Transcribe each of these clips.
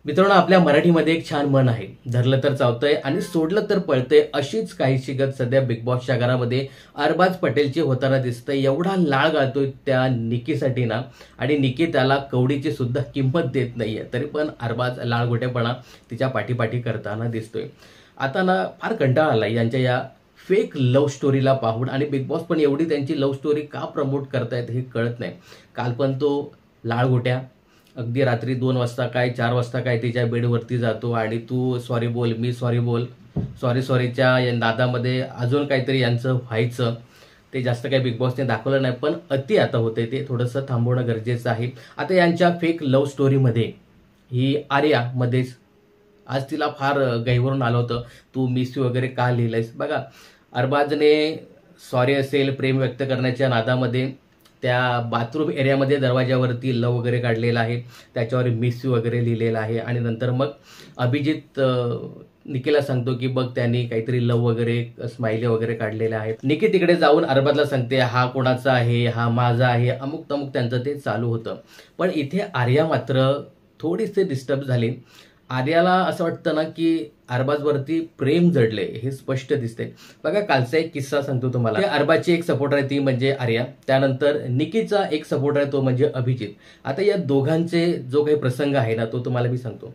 मित्रांनो, आपल्या मराठीमध्ये एक छान म्हण आहे, धरलं तर चावतंय आणि सोडलं तर पळतंय. अशीच काहीशी गत सध्या बिग बॉसच्या घरामध्ये अरबाज पटेलची होताना दिसतंय. एवढा लाळ गाळतोय त्या निकीसाठी ना, आणि निकी त्याला कवडीची सुद्धा किंमत देत नाहीये, तरी पण अरबाज लाळगोटेपणा तिच्या पाठीपाठी करताना दिसतोय. आता ना फार कंटाळा आलाय यांच्या या फेक लव्ह स्टोरीला पाहून, आणि बिग बॉस पण एवढी त्यांची लव्ह स्टोरी का प्रमोट करतायत हे कळत नाही. काल पण तो लाळगोट्या अगदी रात्री 2 वाजता काय 4 वाजता काय तिच्या बेडवरती जातो आणि तू सॉरी बोल, मी सॉरी बोल, सॉरीच्या या नादामध्ये अजून काहीतरी यांचं व्हायचं. ते जास्त काही बिग बॉसने दाखवलं नाही, पण अति आता होते ते थोडंसं थांबवणं गरजेचं आहे. आता यांच्या फेक लव्ह स्टोरीमध्ये ही आर्यामध्येच आज तिला फार गहिवरून आलं होतं, तू मिस यू वगैरे का लिहिलंयस. बघा, अरबाजने सॉरी असेल प्रेम व्यक्त करण्याच्या नादामध्ये त्या बाथरूम एरियामध्ये दरवाजावरती लव वगैरे काढलेला आहे, त्याच्यावर मिस यू वगैरे लिहिलेलं आहे. आणि नंतर मग अभिजित निकीला सांगतो की बघ त्यांनी काहीतरी लव वगैरे स्माइली वगैरे काढलेल्या आहेत. निकी तिकडे जाऊन अरबाजला सांगते हा कोणाचा आहे, हा माझा आहे, अमुक तमुक त्यांचं ते चालू होतं. पण इथे आर्या मात्र थोडीसे डिस्टर्ब झाली. आर्याला असं वाटतं ना की अरबाजवरती प्रेम जडले, हे स्पष्ट दिसते. बघा, कालचा एक किस्सा सांगतो तुम्हाला. अरबाजची एक सपोर्टर आहे ती म्हणजे आर्या, त्यानंतर निकीचा एक सपोर्टर आहे तो म्हणजे अभिजित. आता या दोघांचे जो काही प्रसंग आहे ना तो तुम्हाला मी सांगतो.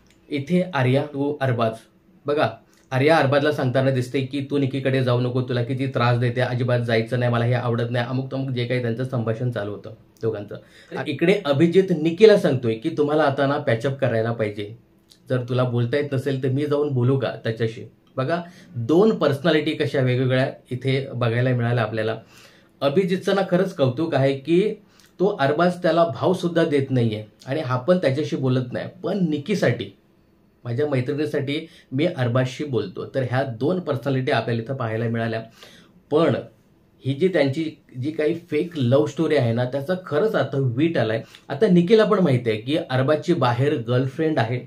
इथे आर्या टू अरबाज, बघा आर्या अरबाजला सांगताना दिसते की तू निकीकडे जाऊ नको, तुला किती त्रास देते, अजिबात जायचं नाही, मला हे आवडत नाही, अमुक तमुक जे काही त्यांचं संभाषण चालू होतं दोघांचं. इकडे अभिजित निकीला सांगतोय की तुम्हाला आता ना पॅचअप करायला पाहिजे, जर तुला बोलता येत नसेल तर मी जाऊन बोलू का त्याच्याशी. बघा, दोन पर्सनॅलिटी कशा वेगवेगळ्या इथे बघायला मिळाल्या आपल्याला. अभिजितचं ना खरंच कौतुक आहे की तो अरबाज त्याला भाव सुद्धा देत नाहीये आणि हा पण त्याच्याशी बोलत नाही, पण निकीसाठी, माझ्या मैत्रिणीसाठी मी अरबाजशी बोलतो. तर ह्या दोन पर्सनॅलिटी आपल्याला इथं पाहायला मिळाल्या. पण ही जी त्यांची जी काही फेक लव्ह स्टोरी आहे ना, त्याचा खरंच आता वीट आलाय. आता निकीला पण माहिती आहे की अरबाजची बाहेर गर्लफ्रेंड आहे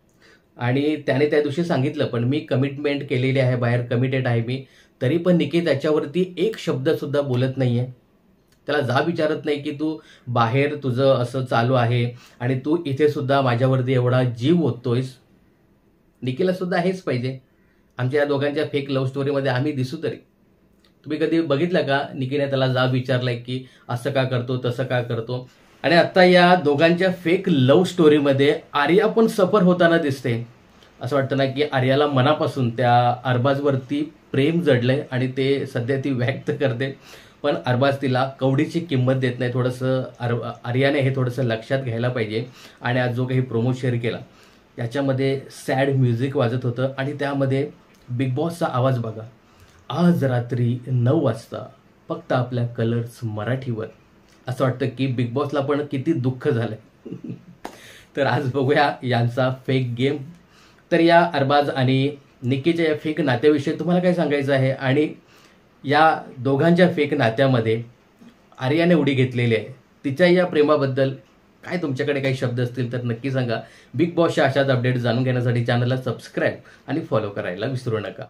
आणि त्याने त्या दिवशी सांगितलं पण मी कमिटमेंट केलेली आहे, बाहेर कमिटेड आहे मी. तरी पण निकी त्याच्यावरती एक शब्द सुद्धा बोलत नाहीये, त्याला जा विचारत नाही की तू बाहेर तुझं असं चालू आहे आणि तू इथे सुद्धा माझ्यावरती एवढा जीव ओततोयस. निकीला सुद्धा हेच पाहिजे. आमच्या या दोघांच्या फेक लव्ह स्टोरीमध्ये आम्ही दिसू तरी. तुम्ही कधी बघितलं का निकीने त्याला जा विचारलाय की असं का करतो, तसं का करतो. आणि आता या दोघांच्या फेक लव्ह स्टोरीमध्ये आर्या पण सफर होताना दिसते. असं वाटतं ना की आर्याला मनापासून त्या अरबाजवरती प्रेम जडलंय आणि ते सध्या ती व्यक्त करते, पण अरबाज तिला कवडीची किंमत देत नाही. थोडंसं आर्याने हे थोडंसं लक्षात घ्यायला पाहिजे. आणि आज जो काही प्रोमो शेअर केला त्याच्यामध्ये सॅड म्युझिक वाजत होतं आणि त्यामध्ये बिग बॉसचा आवाज बघा, आज रात्री 9 वाजता फक्त आपल्या कलर्स मराठीवर. असं वाटतं की बिग बॉसला पण किती दुःख झालंय. तर आज बघूया यांचा फेक गेम. तर या अरबाज आणि निकीच्या या फेक नात्याविषयी तुम्हाला काय सांगायचं आहे, आणि या दोघांच्या फेक नात्यामध्ये आर्याने उडी घेतलेली आहे, तिच्या या प्रेमाबद्दल काय तुमच्याकडे काही शब्द असतील तर नक्की सांगा. बिग बॉसच्या अशाच अपडेट जाणून घेण्यासाठी चॅनलला सबस्क्राईब आणि फॉलो करायला विसरू नका.